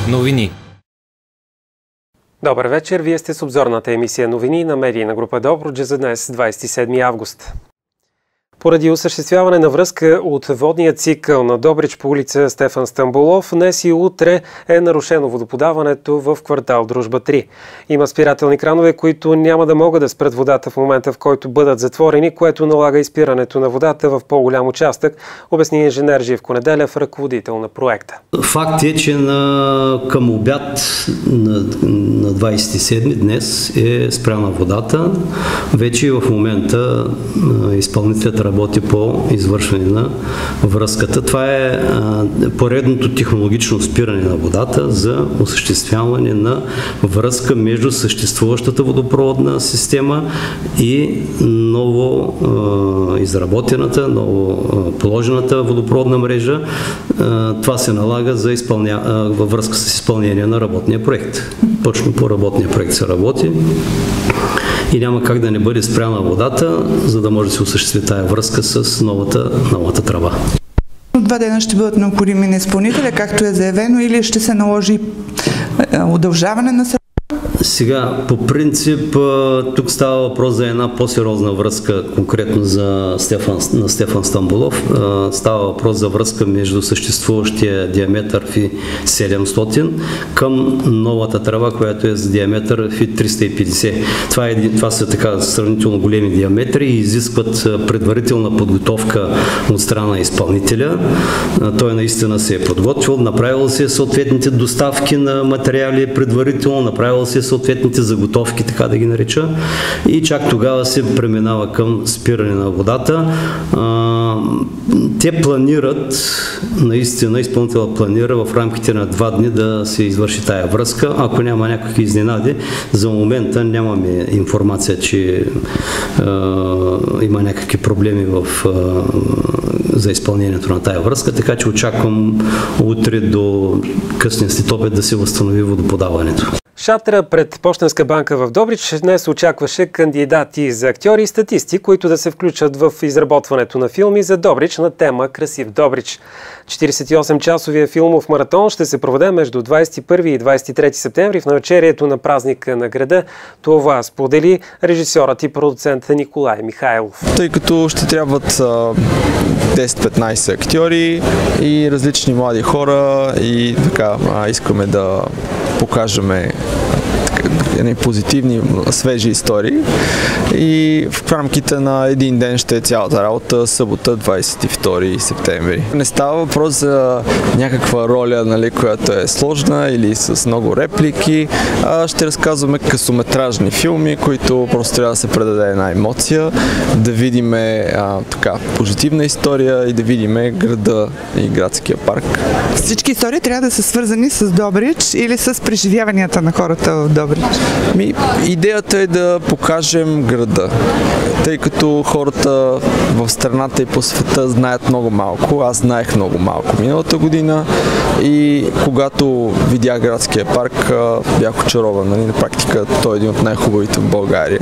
Новини. Добър вечер, вие сте с обзорната емисия новини на медийна група Добруджа за днес, 27 август. Поради осъществяване на връзка от водния цикъл на Добрич по улица Стефан Стамболов, днес и утре е нарушено водоподаването в квартал Дружба 3. Има спирателни кранове, които няма да могат да спрат водата в момента, в който бъдат затворени, което налага изпирането на водата в по-голям участък, обясни инженер Живко Неделев, ръководител на проекта. Факт е, че към обяд на 27 днес е спряна водата. Вече в момента изпълнителят работи по извършване на връзката. Това е поредното технологично спиране на водата за осъществяване на връзка между съществуващата водопроводна система и ново изработената, ново положената водопроводна мрежа. Това се налага във връзка с изпълнение на работния проект. Точно по работния проект се работи и няма как да не бъде спряна водата, за да може да се осъществи тая връзка с новата тръба. 2 дена ще бъдат необходими на изпълнителя, както е заявено, или ще се наложи удължаване на срока? Сега, по принцип, тук става въпрос за една по-сериозна връзка, конкретно на Стефан Стамболов. Става въпрос за връзка между съществуващия диаметър фи 700 към новата тръба, която е за диаметър фи 350. Това са така сравнително големи диаметри и изискват предварителна подготовка от страна на изпълнителя. Той наистина се е подготвил, направил се съответните доставки на материали предварително, направил се съответните заготовки, така да ги нареча, и чак тогава се преминава към спиране на водата. Те планират, наистина изпълнителът планира в рамките на 2 дни да се извърши тая връзка. Ако няма някакви изненади, за момента нямаме информация, че има някакви проблеми за изпълнението на тая връзка, така че очаквам утре до късния следобед да се възстанови водоподаването. Шатра пред Пощенска банка в Добрич днес очакваше кандидати за актьори и статисти, които да се включат в изработването на филми за Добрич на тема Красив Добрич. 48-часовия филмов маратон ще се проведе между 21 и 23 септември в навечерието на празника на града. Това сподели режисьорът и продуцент Николай Михайлов. Тъй като ще трябват 10-15 актьори и различни млади хора и така искаме да покажем едни позитивни, свежи истории и в рамките на един ден ще е цялата работа, събота, 22 септември. Не става въпрос за някаква роля, която е сложна или с много реплики, ще разказваме късометражни филми, които просто трябва да се предаде една емоция, да видим позитивна история и да видим града и градския парк. Всички истории трябва да са свързани с Добрич или с преживяванията на хората в Добрич? Идеята е да покажем града, тъй като хората в страната и по света знаят много малко. Аз знаех много малко миналата година и когато видях градския парк, бях очарован. На практика той е един от най-хубавите в България.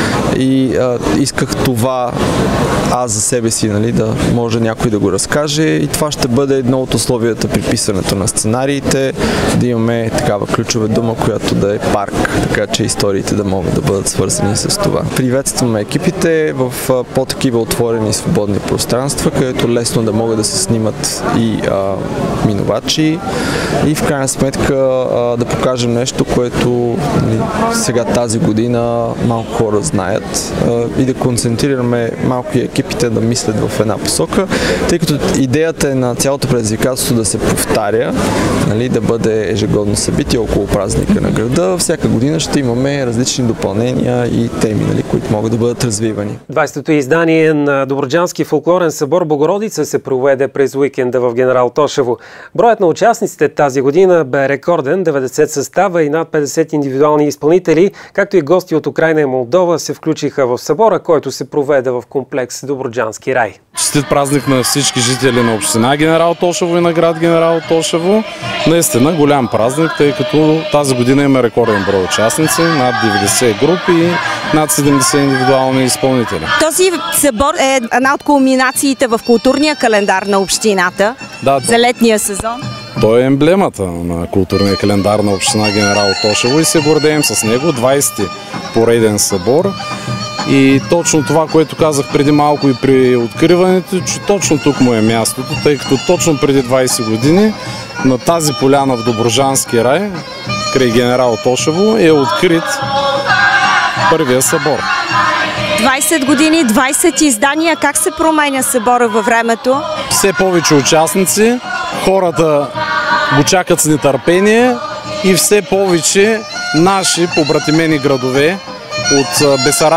И исках това аз за себе си, да може някой да го разкаже, и това ще бъде едно от условията при писането на сценариите, да имаме такава ключова дума, която да е парк, така че историите да могат да бъдат свързани с това. Приветстваме екипите в по-такива отворени свободни пространства, където лесно да могат да се снимат и минувачи и в крайна сметка да покажем нещо, което сега тази година малко хора знаят, и да концентрираме малко и екипите да мислят в една посока, тъй като идеята е на цялото предизвикателство да се повтаря, да бъде ежегодно събитие около празника на града. Всяка година ще имаме различни допълнения и теми, които могат да бъдат развивани. 20-то издание на Добруджански фолклорен събор Богородица се проведе през уикенда в Генерал Тошево. Броят на участниците тази година бе рекорден, 90 състава и над 50 индивидуални изпълнители, както и гости от Украйна и Молдова се включиха в събора, който се проведе в комплекс Добруджански рай. Честит празник на всички жители на община Генерал Тошево и на град Генерал Тошево. Наистина голям празник, тъй като тази година има рекорден брой участници, над 90 групи и над 70 индивидуални изпълнители. Този събор е една от кулминациите в културния календар на общината за летния сезон? Той е емблемата на културния календар на община Генерал Тошево и се гордеем с него. 20-ти пореден събор. И точно това, което казах преди малко и при откриването, че точно тук му е мястото, тъй като точно преди 20 години на тази поляна в Добруджански рай, край Генерал Тошево, е открит първия събор. 20 години, 20 издания. Как се променя събора във времето? Все повече участници, хората го чакат с нетърпение и все повече наши побратимени градове от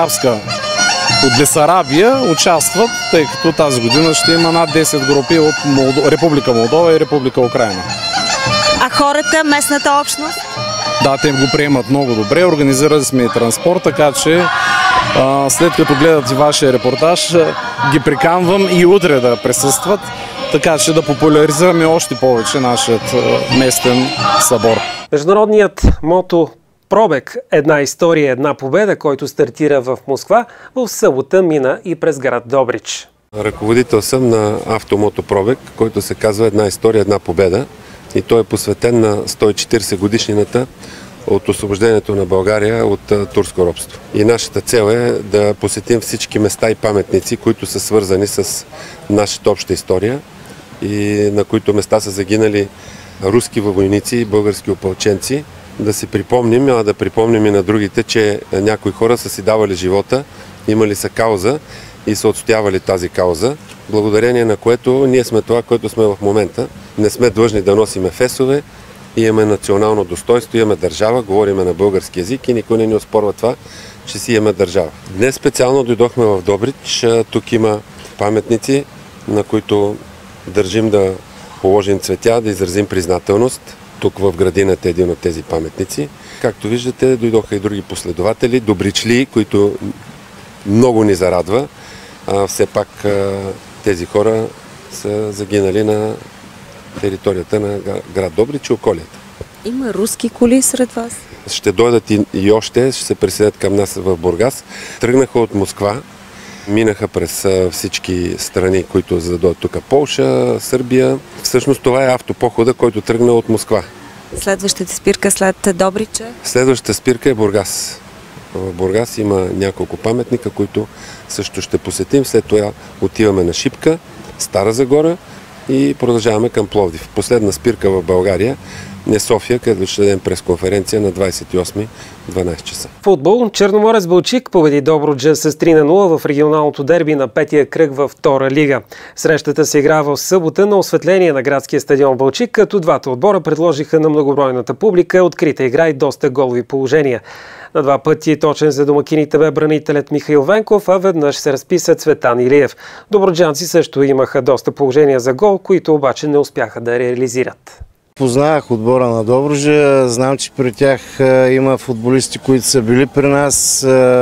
Бесарабия участват, тъй като тази година ще има над 10 групи от Република Молдова и Република Украина. А хората, местната общност? Да, те го приемат много добре. Организирали сме и транспорт, така че след като гледат и вашия репортаж, ги приканвам и утре да присъстват, така че да популяризираме още повече нашият местен събор. Международният мотопробег "Една история, една победа", който стартира в Москва, в събота мина и през град Добрич. Ръководител съм на автомотопробег, който се казва "Една история, една победа", и той е посветен на 140 годишнината от освобождението на България от турско робство. И нашата цел е да посетим всички места и паметници, които са свързани с нашата обща история и на които места са загинали руски войници и български опълченци. Да си припомним, а да припомним и на другите, че някои хора са си давали живота, имали са кауза и са отстоявали тази кауза, благодарение на което ние сме това, което сме в момента. Не сме длъжни да носиме фесове, имаме национално достойнство, имаме държава, говориме на български език и никой не ни оспорва това, че си имаме държава. Днес специално дойдохме в Добрич. Тук има паметници, на които държим да положим цветя, да изразим признателност. Тук в градината е един от тези паметници. Както виждате, дойдоха и други последователи, добричли, които много ни зарадва. Все пак тези хора са загинали на територията на град Добрич и околията. Има руски коли сред вас? Ще дойдат и още, ще се присъединят към нас в Бургас. Тръгнаха от Москва, минаха през всички страни, които за да дойдат тук: Полша, Сърбия. Всъщност това е автопохода, който тръгна от Москва. Следващата спирка след Добрича? Следващата спирка е Бургас. В Бургас има няколко паметника, които също ще посетим. След това отиваме на Шипка, Стара Загора и продължаваме към Пловдив. Последна спирка в България е София, където ще дадем пресконференция на 28 12 часа. Футбол. Черноморец Балчик победи Добруджа с 3-0 в регионалното дерби на петия кръг във втора лига. Срещата се игра в събота на осветление на градския стадион Балчик, като двата отбора предложиха на многобройната публика открита игра и доста голови положения. На два пъти точен за домакините бе бранителят Михаил Венков, а веднъж се разписа Цветан Илиев. Добруджанци също имаха доста положения за гол, които обаче не успяха да реализират. Познавах отбора на Добруджа, знам, че при тях има футболисти, които са били при нас,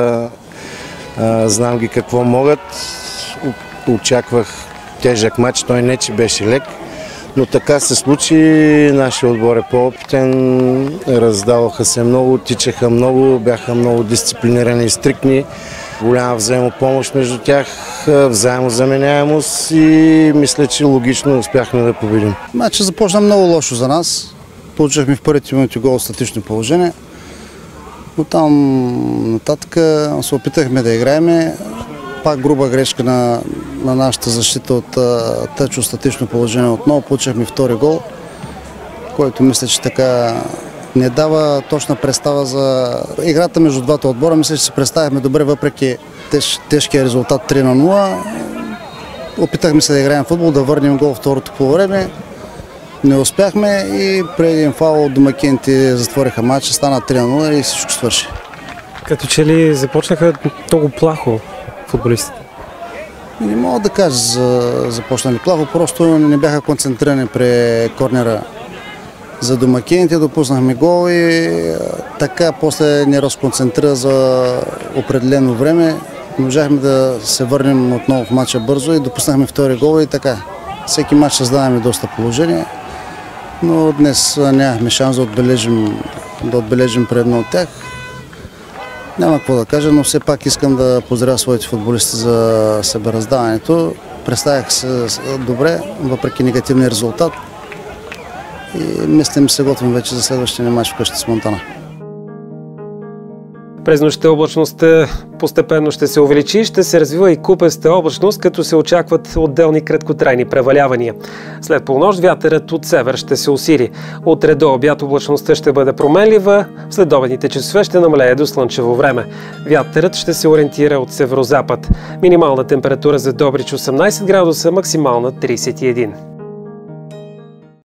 знам ги какво могат. Очаквах тежък матч, той не че беше лек, но така се случи. Нашия отбор е по-опитен, раздаваха се много, тичаха много, бяха много дисциплинирани и стриктни. Голяма взаимопомощ между тях, взаимозаменяемост и мисля, че логично успяхме да победим. Матчът започна много лошо за нас. Получихме в първите минути гол статично положение. Оттам нататък се опитахме да играем. Пак груба грешка на нашата защита от тъчо статично положение. Отново получихме втори гол, който мисля, че така не дава точна представа за играта между двата отбора. Мисля, че се представихме добре, въпреки тежкия резултат 3-0. Опитахме се да играем футбол, да върнем гол второто полувреме. Не успяхме и преди един фаул домакините затвориха матча, стана 3-0 и всичко свърши. Като че ли започнаха много плахо футболистите? Не мога да кажа започнали плахо, просто не бяха концентрирани при корнера за домакините, допуснахме гол и така после не разконцентрира за определено време. Можахме да се върнем отново в матча бързо и допуснахме втори гол и така. Всеки матч създаваме доста положение, но днес нямахме шанс да отбележим предно от тях. Няма какво да кажа, но все пак искам да поздравя своите футболисти за себераздаването. Представях се добре, въпреки негативния резултат. и мислим, се готвим вече за следващия мач вкъщи с Монтана. През нощта облачността постепенно ще се увеличи и ще се развива и купеста облачност, като се очакват отделни краткотрайни превалявания. След полунощ вятърът от север ще се усили. Утре до обяд облачността ще бъде променлива, в следобедните часове ще намалее до слънчево време. Вятърът ще се ориентира от северозапад. Минимална температура за Добрич 18 градуса, максимална 31.